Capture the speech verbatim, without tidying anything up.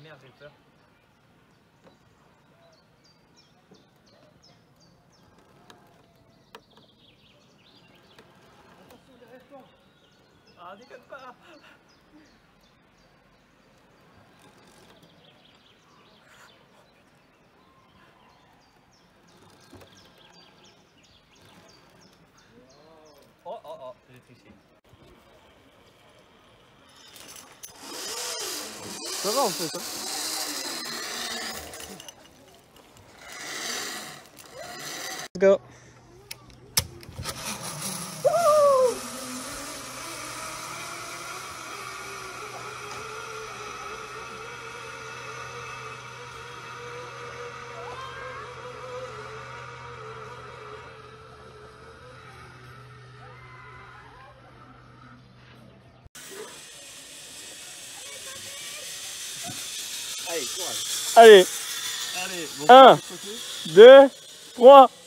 merde, j'ai peur. Attention derrière toi. Ah, déconne pas. Oh oh oh, j'ai triché. Ça va en fait hein. Let's go. Allez, courage. Allez, Allez, bon, un, deux, trois.